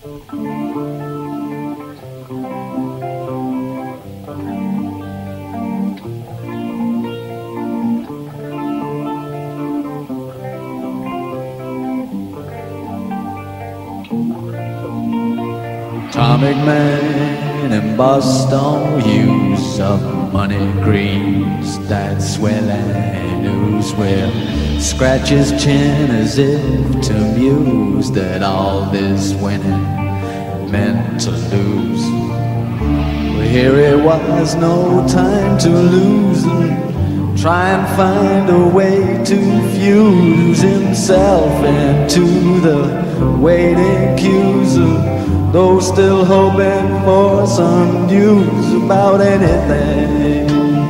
Atomic man and boss don't use up money greens. That's where Lanús will scratch his chin as if to muse that all this winning meant to lose. But here it was, no time to lose, and try and find a way to fuse himself into the waiting queues of those still hoping for some news about anything.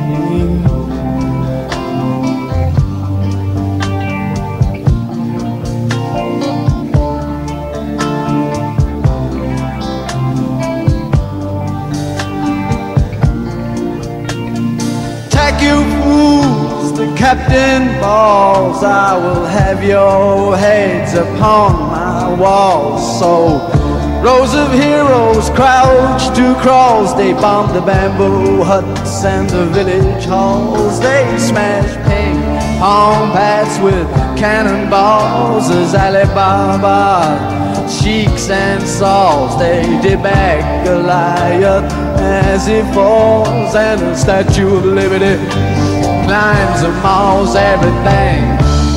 Take you fools, the captain balls, I will have your heads upon my walls. So rows of heroes crouch to crawls. They bomb the bamboo huts and the village halls. They smash ping pong pads with cannonballs as Alibaba sheiks and saws. They debag Goliath as he falls, and the Statue of Liberty climbs and mauls everything.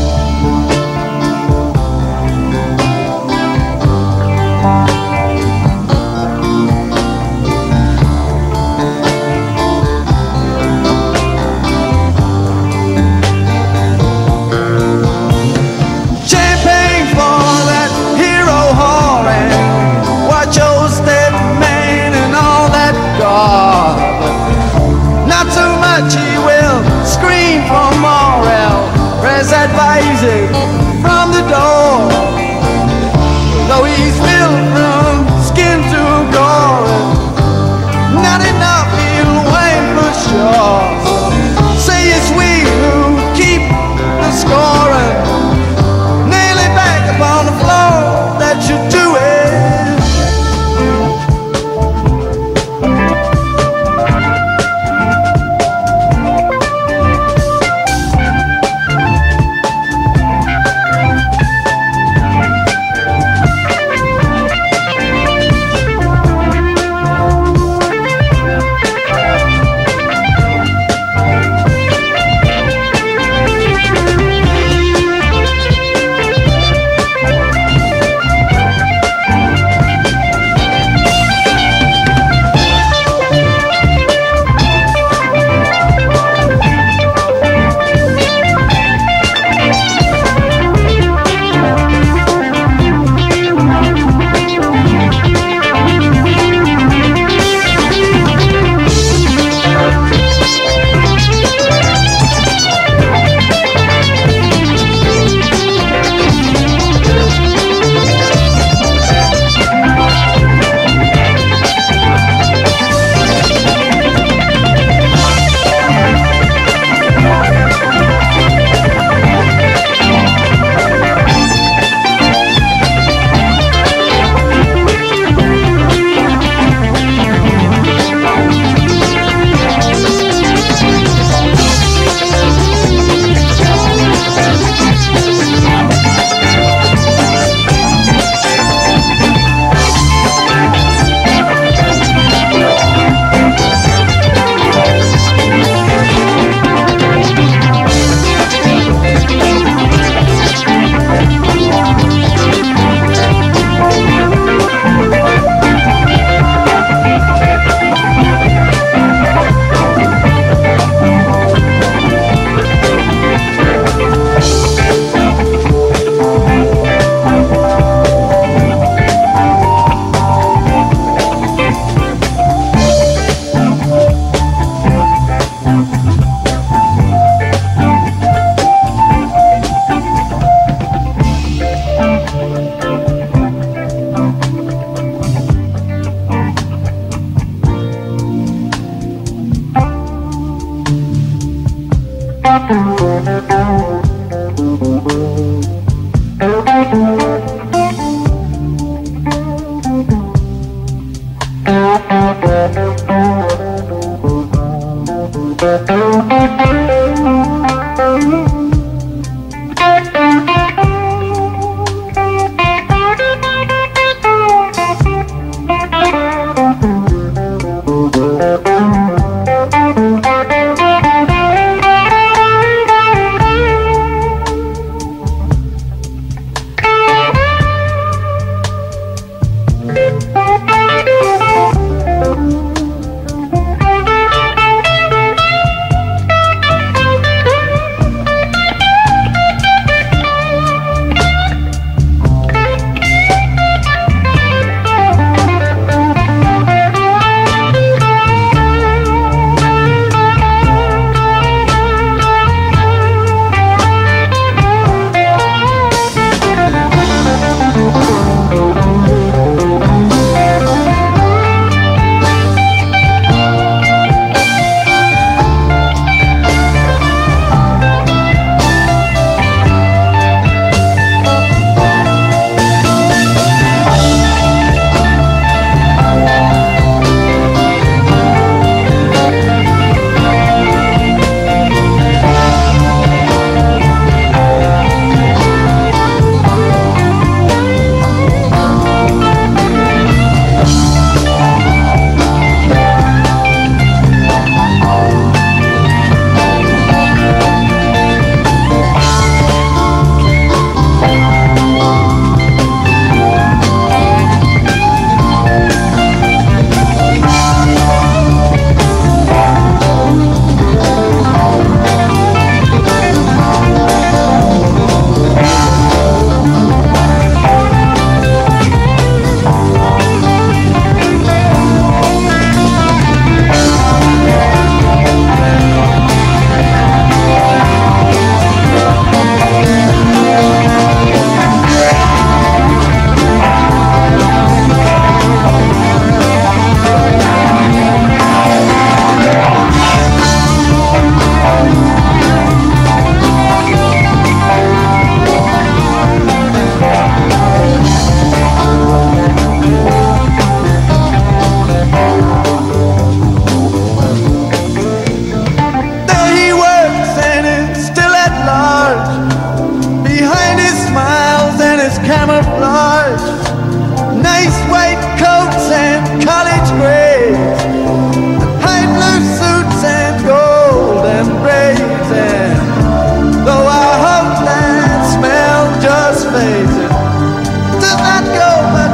He will scream for Morel, press advising from the door. Though he's built from skin to gore, not enough he'll win for sure. Say it's we who keep the score, and nail it back upon the floor that you do it.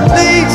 Please